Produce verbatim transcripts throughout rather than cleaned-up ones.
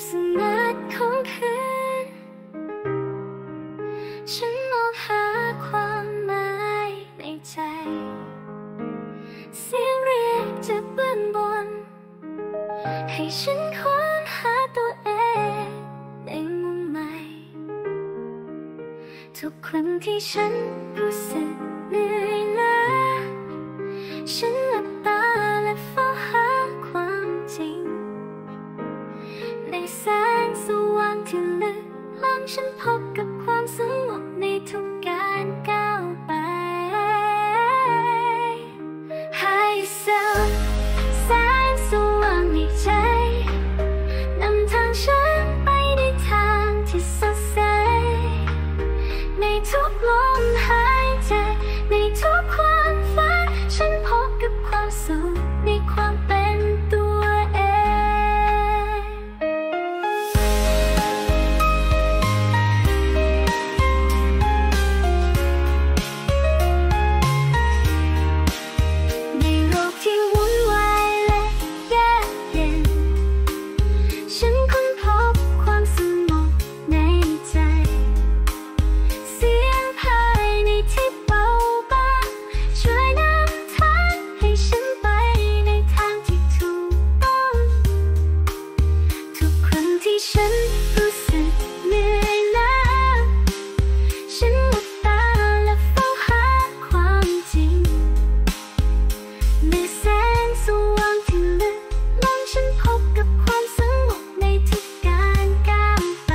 สงัดของคืนฉันมองหาความหมายในใจเสียงเรียกจะเบื้องบนให้ฉันค้นหาตัวเองในมุมใหม่ทุกครั้งที่ฉันรู้สึกเหนื่อยล้าฉันหลับตาและเฝ้าหาความจริงในแสงสว่างที่ลึกล้ำฉันพบกับความสงบในทุกการก้าวไปให้เซลแสงสว่างในใจนำทางฉันไปในทางที่สดใสในทุกลมหายใจในทุกความฝันฉันพบกับความสุขในความเป็นตัวเองในโลกที่วุ่นวายและแยกเย็นฉันค้นพบความสงบในใจเสียงภายในที่เบาบางช่วยนำทางให้ฉันไปในทางที่ถูกต้องทุกครั้งที่ฉันรู้สึกเหนื่อยล้าฉันหลับตาและเฝ้าหาความจริงในแสงสว่างที่ลึกล้ำฉันพบกับความสงบในทุกการก้าวไป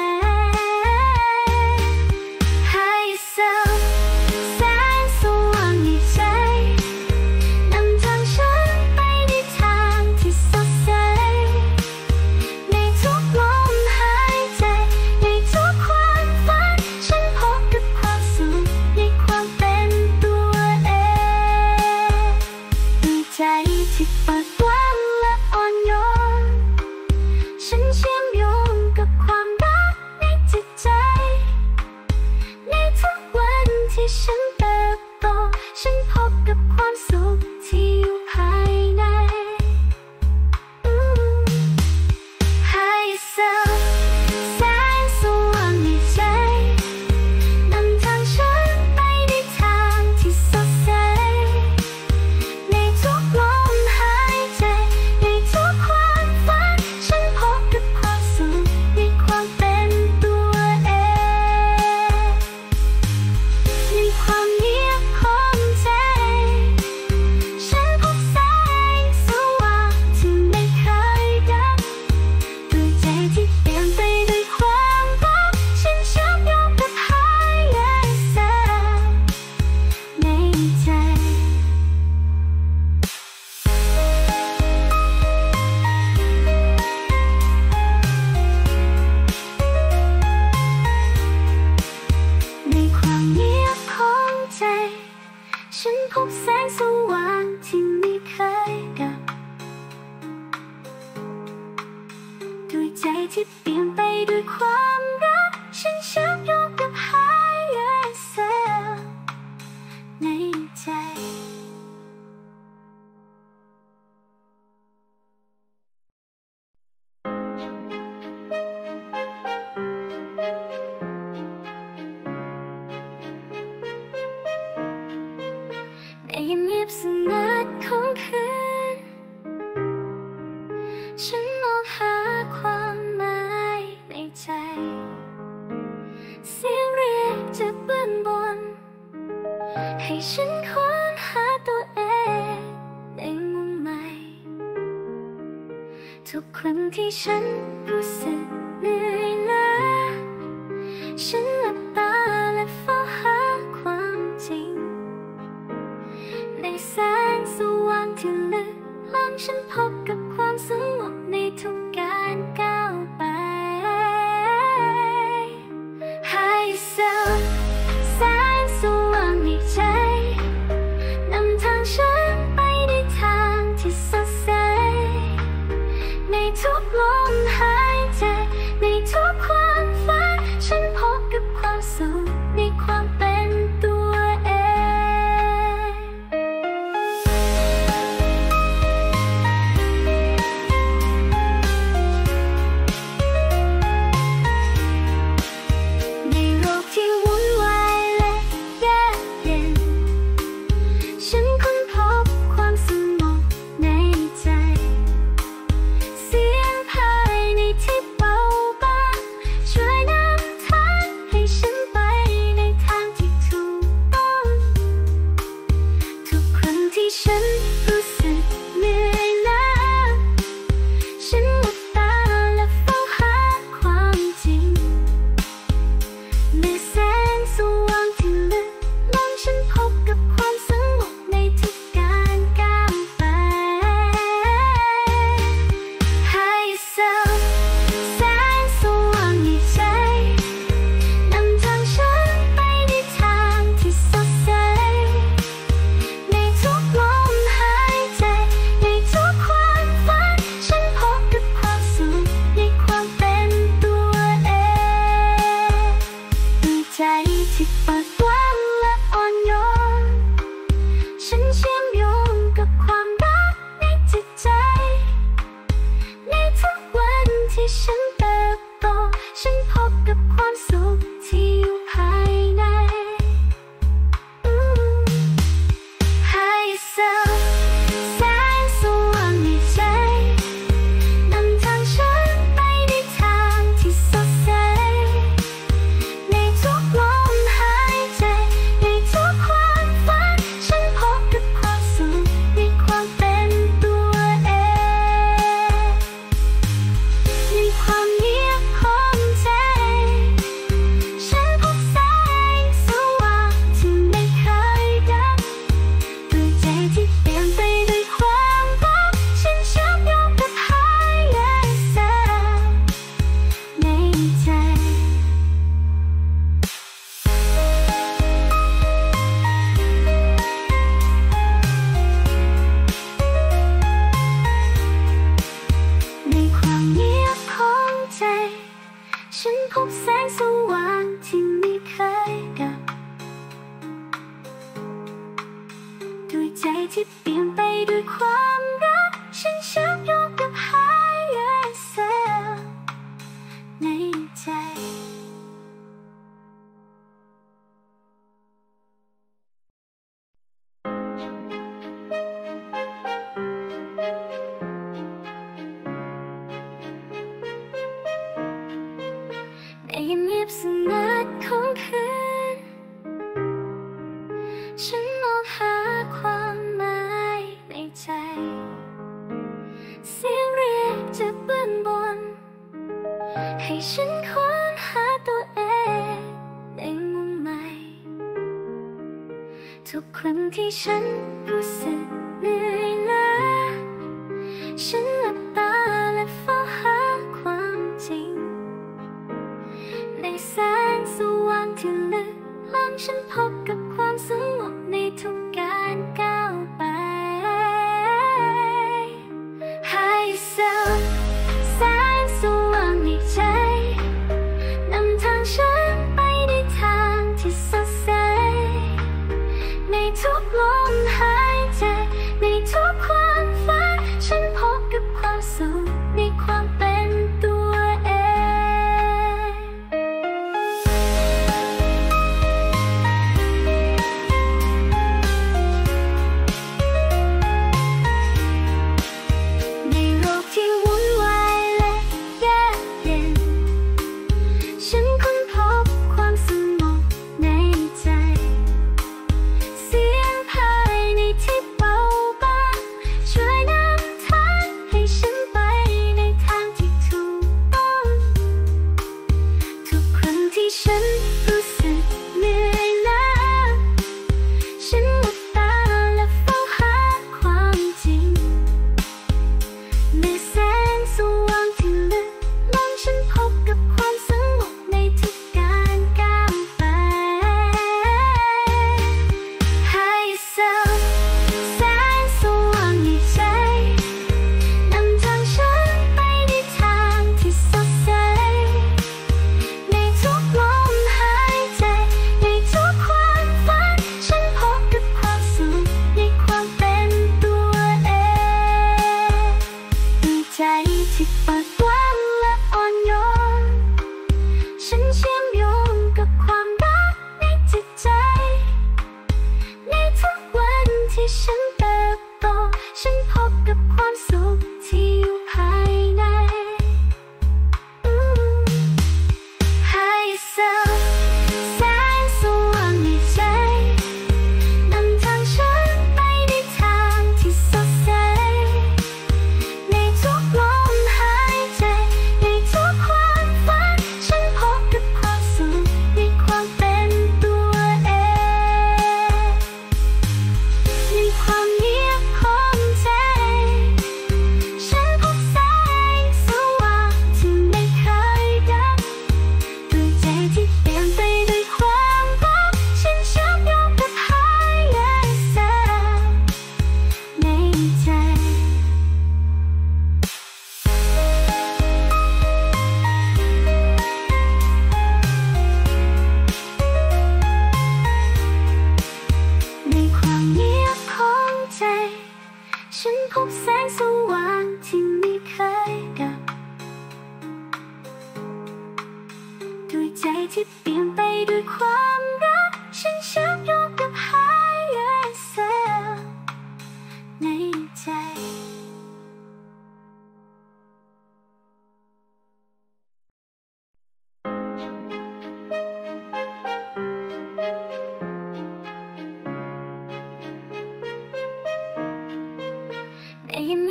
ให้เซลแสงสว่างในใจนำทางฉันไปในทางที่สดใสในทุกลมหายใจในทุกความฝันฉันพบกับความสุขในความเป็นตัวเองด้วยใจที่เปิดกว้างและอ่อนโยนฉันเชื่อมโยงกับความรักในจิตใจในทุกวันที่ฉันเติบโตฉันพบกับความสุขที่อยู่ภายในอืมให้เซลแสงสว่างในใจนำทางฉันไปในทางที่สดใสในทุกลมหายใจในทุกความฝันฉันพบกับความสุขในความเป็นตัวเองในความเงียบของใจฉันพบแสงสว่างที่ไม่เคยดับด้วยใจที่เปลี่ยนไปด้วยความรักฉันเชื่อมโยงกับ Higher Self ในใจในความเงียบของใจฉันพบแสงสว่างที่ไม่เคยดับด้วยใจที่เปลี่ยนไปด้วยความรักฉันเชื่อมโยงกับ Higher Self ในใจ ในเงียบสงัดของคืนฉันมองหาความหมายในใจเสียงเรียกจะเบื้องบนให้ฉันค้นหาตัวเองในมุมใหม่ทุกครั้งที่ฉันรู้สึกเหนื่อยล้าฉันหลับตาและเฝ้าหาความจริงในแสงสว่างที่ลึกล้ำฉันพบกับความสงบในทุกการก้าวไปให้เซลแสงสว่างในใจนำทางฉันไปในทางที่สดใสในทุกลมหายใจที่เปิดกว้างและอ่อนโยนฉันเชื่อมโยงกับความรักในจิตใจในทุกวันที่ฉันเติบโตฉันพบกับความสุขที่อยู่ภายในให้เซลแสงสว่างในใจนำทางฉันไปในทางที่สดใสในทุกลมหายใจในทุกความฝันฉันพบกับความสุขในความเป็นตัวเองในความเงียบของใจฉันพบแสงสว่างที่ไม่เคยดับด้วยใจที่เปลี่ยนไปด้วยความรักฉันเชื่อมโยงกับ higher self ในใจในความเงียบของใจฉันพบแสงสว่างที่ไม่เคยดับด้วยใจที่เปลี่ยนไปด้วยความรักฉันเชื่อมโยงกับ higher self ในใจ ในเงียบสงัดของคืนฉันมองหาความหมายในใจเสียงเรียกจะเบื้องบนให้ฉันค้นหาตัวเองในมุมใหม่ทุกครั้งที่ฉันรู้สึกเหนื่อยล้าฉันหลับตาและเฝ้าหาความจริงในแสงสว่างที่ลึกล้ำฉันพบกับความสงบในทุกการก้าวไปให้เซลแสงสว่างในใจนำทางฉันไปในทางที่สดใสในทุกลมหายใจในทุกความฝันฉันพบกับความสุขในความเป็นตัวเองในโลกที่วุ่นวายและแยกเย็นฉันค้นพบความสงบในใจเสียงภายในที่เบาบางช่วยนำทางให้ฉันไปในทางที่ถูกต้องทุกครั้งที่ฉันรู้สึกเหนื่อยล้าฉันหลับตาและเฝ้าหาความจริงในแสงสว่างที่ลึกล้ำฉันพบกับความสงบในทุกการก้าวไปให้เซลแสงสว่างในใจนำทางฉันไปในทางที่สดใสในทุกลมหายใจในทุกความฝันฉันพบกับความสุขในความเป็นตัวเองด้วยใจที่เปิดกว้างและอ่อนโยนฉันเชื่อมโยงกับความรักในจิตใจในทุกวันที่ฉันเติบโตฉันพบกับความสุขที่อยู่ภายในให้เซลแสงสว่างในใจนำทางฉันไปในทางที่สดใสในทุกลมหายใจในทุกความฝันฉันพบกับความสุขในความเป็นตัวเองในความ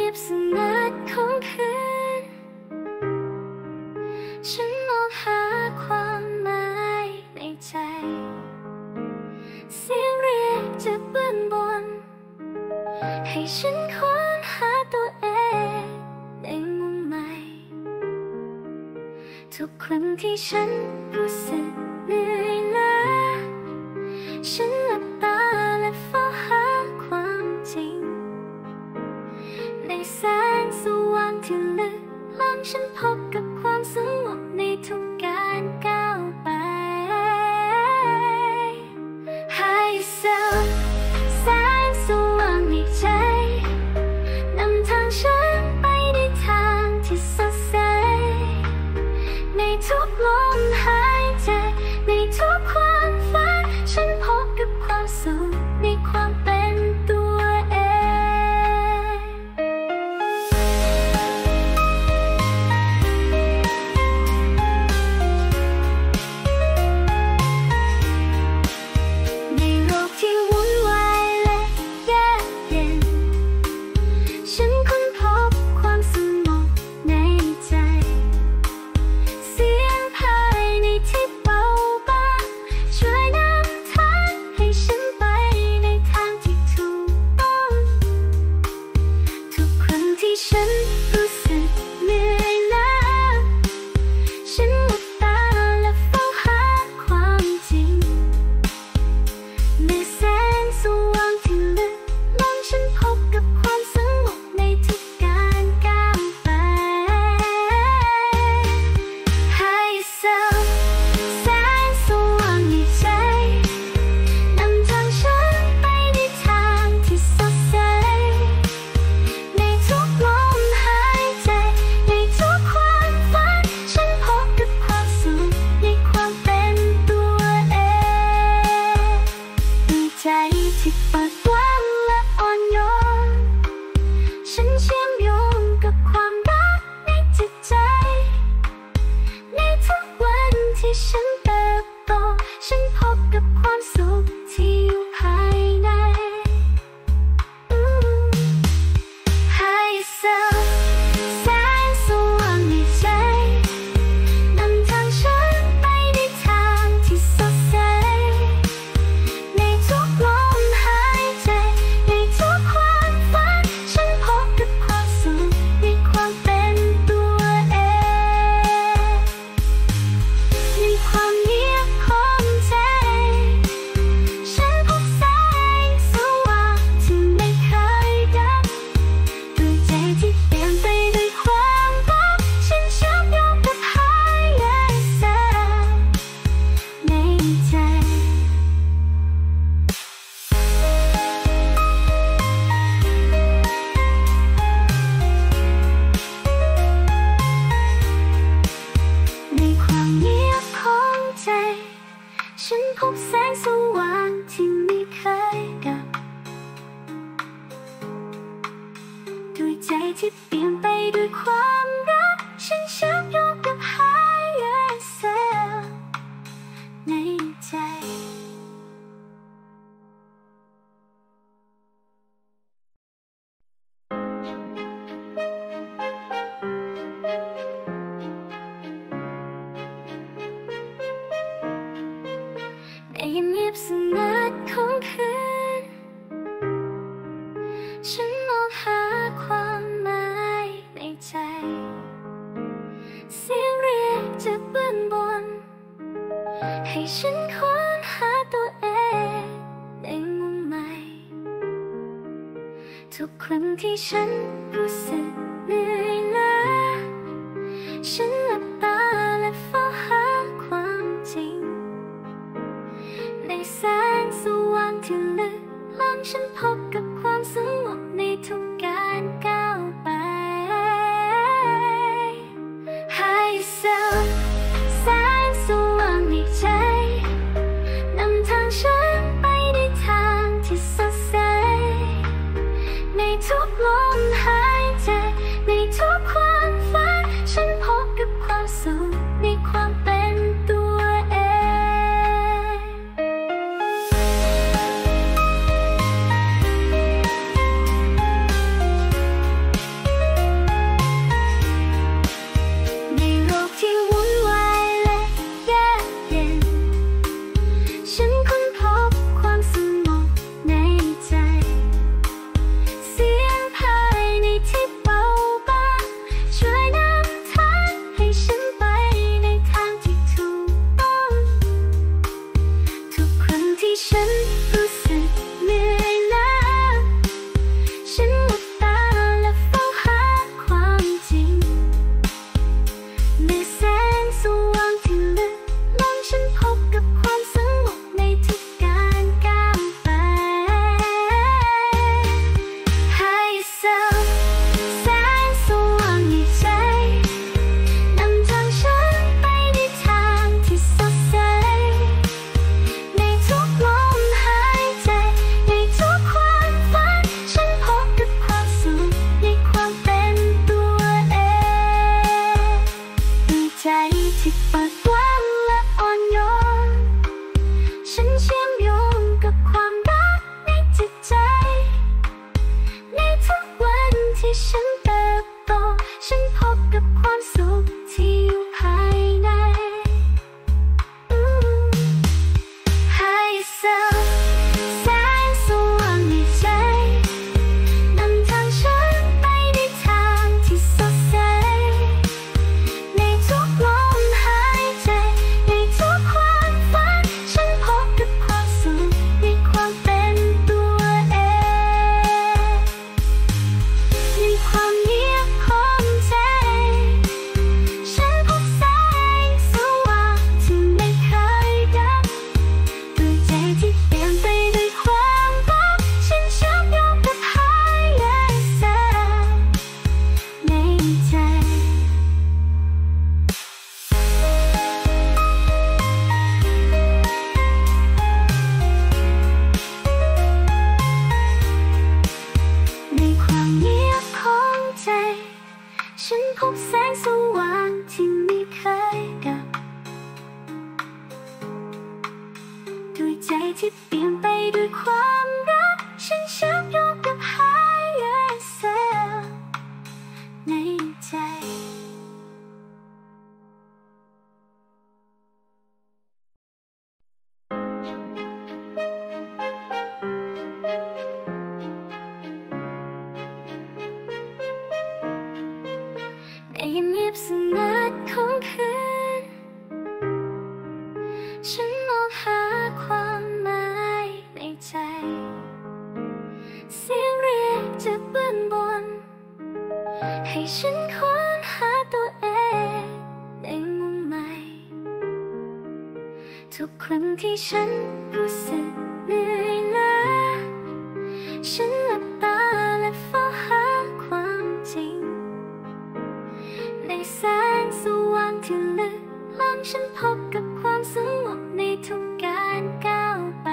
งียบๆสงัดของคืนฉันมองหาความหมายในใจเสียงเรียกจะเบื้องบนให้ฉันค้นหาตัวเองในมุมใหม่ทุกครั้งที่ฉันรู้สึกเหนื่อยล้าฉันหลับตาและเฝ้าหาความจริงในแสงสว่างที่ลึกล้ำฉันพบกับความสงบในทุกการก้าวไป High yourself แสงสว่างในใจนำทางฉันไปในทางที่สดใสในทุกลมหายใจในทุกความฝันฉันพบกับความสุขในความเป็นตัวเองในโลกที่วุ่นวายและแยกเย็นฉันค้นพบความสงบในใจเสียงภายในที่เบาบางช่วยนำทางให้ฉันไปในทางที่ถูกต้องทุกครั้งที่ฉันรู้สึกเหนื่อยล้าฉันหลับตาและเฝ้าหาความจริงในแสงสว่างที่ลึกล้ำฉันพบกับความสงบในทุกการก้าวไป High yourself แสงสว่างในใจนำทางฉันไปในทางที่สดใสในทุกลมหายใจในทุกความฝันฉันพบกับความสุขในความเป็นตัวเองด้วยใจที่เปิดกว้างและอ่อนโยนฉันเชื่อมโยงกับความรักในจิตใจในทุกวันที่ฉันเติบโตฉันพบกับความสุขที่อยู่ภายใน High yourself แสงสว่างในใจนำทางฉันไปในทางที่สดใสในทุกลมหายใจในทุกความฝันฉันพบกับความสุขในความเป็นตัวเองในความเงียบของใจฉันพบแสงสว่างที่ไม่เคยดับด้วยใจที่เปลี่ยนไปด้วยความรักฉันเชื่อมโยงกับ Higher Self ในใจ ในความเงียบของใจฉันพบแสงสว่างที่ไม่เคยดับด้วยใจที่เปลี่ยนไปด้วยความรักฉันเชื่อมโยงกับ Higher Self ในใจ ในเงียบๆสงัดของคืนฉันมองหาความหมายในใจเสียงเรียกจะเบื้องบนให้ฉันค้นหาตัวเองในมุมใหม่ทุกครั้งที่ฉันรู้สึกเหนื่อยล้าฉันหลับตาและเฝ้าหาความจริงในแสงสว่างที่ลึกล้ำฉันพบกับความสงบในทุกการก้าวไป High yourself แสงสว่างในใจนำทางฉันไปในทางที่สดใสในทุกลมหายใจในทุกความฝันฉันพบกับความสุขในความเป็นตัวเอง High ที่ฉันเติบโตฉันพบกับความสุขที่อยู่ภายในให้เสริมแสงสว่างในใจนำทางฉันไปในทางที่สดใสในทุกลมหายใจในทุกความฝันฉันพบกับความสุขในความเป็นตัวเองในความเงียบของใจฉันพบแสงสว่างที่ไม่เคยดับด้วยใจที่เปลี่ยนไปด้วยความรักฉันเชื่อมโยงกับ Higher Self ในใจในความเงียบของใจฉันพบแสงสว่างที่ไม่เคยดับด้วยใจที่เปลี่ยนไปด้วยความรักฉันเชื่อมโยงกับ Higher Self ในใจ ในเงียบสงัดของคืนฉันมองหาความหมายในใจเสียงเรียกจะเบื้องบนให้ฉันค้นหาตัวเองในมุมใหม่ทุกครั้งที่ฉันรู้สึกเหนื่อยล้าฉันหลับตาและเฝ้าหาความจริงในแสงสว่างที่ลึกล้ำฉันพบกับความสงบในทุกการก้าวไป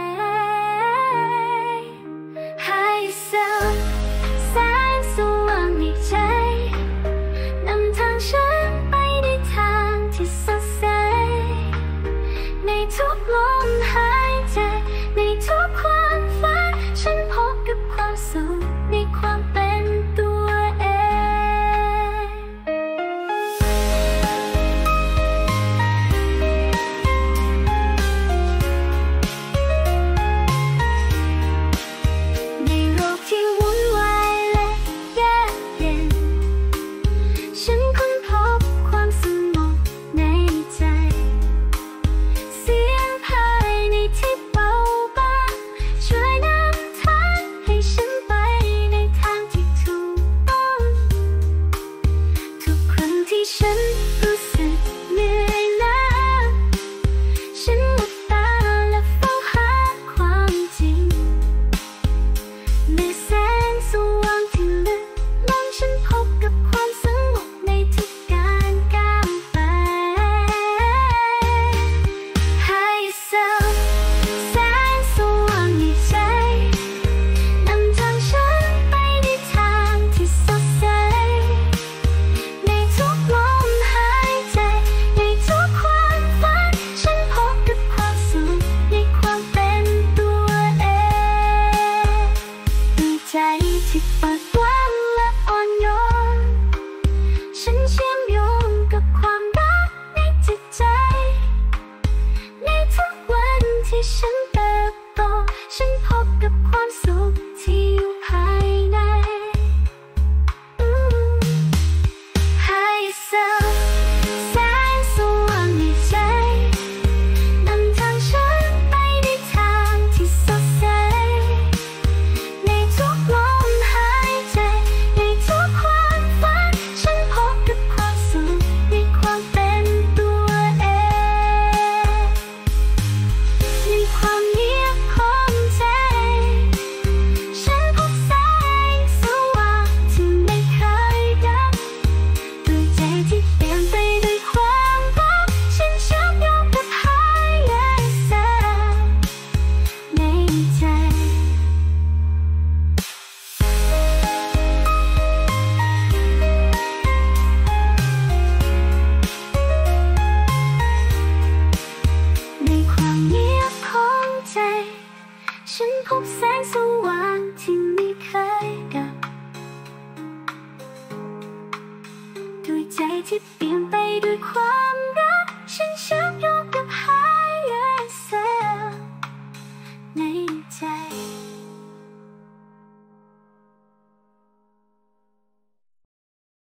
ให้เสริมแสงสว่างในใจนำทางฉันไปในทางที่สดใสในทุกลมหายใจในทุกความฝันฉันพบกับความสุขในความเป็นตัวเองในโลกที่วุ่นวายและแยกเย็นฉันค้นพบความสงบในใจเสียงภายในที่เบาบางช่วยนำทางให้ฉันไปในทางที่ถูกต้องทุกครั้งที่ฉันรู้สึกเหนื่อยล้าฉันหลับตาและเฝ้าหาความจริงในแสงสว่างที่ลึกล้ำฉันพบกับความสงบในทุกการก้าวไปให้เสริมแสงสว่างในใจนำทางฉันไปในทางที่สดใสในทุกลมหายใจในทุกความฝันฉันพบกับความสุขในความเป็นตัวเองด้วยใจที่เปิดกว้างและอ่อนโยนฉันเชื่อมโยงกับความรักในจิตใจในทุกวันที่ฉันเติบโตฉันพบกับความสุขที่อยู่ภายในให้เสริมแสงสว่างในใจนำทางฉันไปในทางที่สดใสในทุกลมหายใจในทุกความฝันฉันพบกับความสุขในความเป็นตัวเองในความเงียบของใจฉันพบแสงสว่างที่ไม่เคยดับด้วยใจที่เปลี่ยนไปด้วยความรักฉันเชื่อมโยงกับ Higher Self ในใจในความเงียบของใจฉันพบแสงสว่างที่ไม่เคยดับที่เปลี่ยนไปด้วยความ